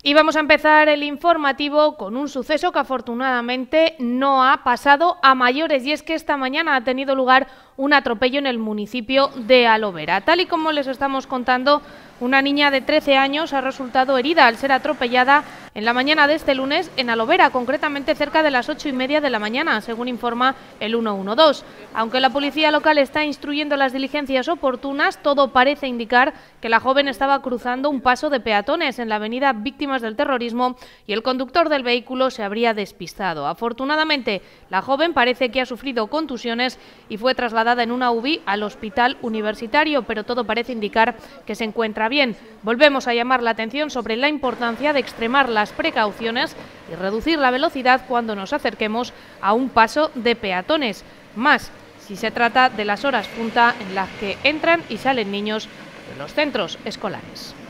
Y vamos a empezar el informativo con un suceso que afortunadamente no ha pasado a mayores, y es que esta mañana ha tenido lugar un atropello en el municipio de Alovera. Tal y como les estamos contando, una niña de 13 años ha resultado herida al ser atropellada en la mañana de este lunes en Alovera, concretamente cerca de las 8:30 de la mañana, según informa el 112. Aunque la policía local está instruyendo las diligencias oportunas, todo parece indicar que la joven estaba cruzando un paso de peatones en la avenida Víctimas del Terrorismo y el conductor del vehículo se habría despistado. Afortunadamente, la joven parece que ha sufrido contusiones y fue trasladada en una UBI al hospital universitario, pero todo parece indicar que se encuentra bien. Volvemos a llamar la atención sobre la importancia de extremar las precauciones y reducir la velocidad cuando nos acerquemos a un paso de peatones, más si se trata de las horas punta en las que entran y salen niños de los centros escolares.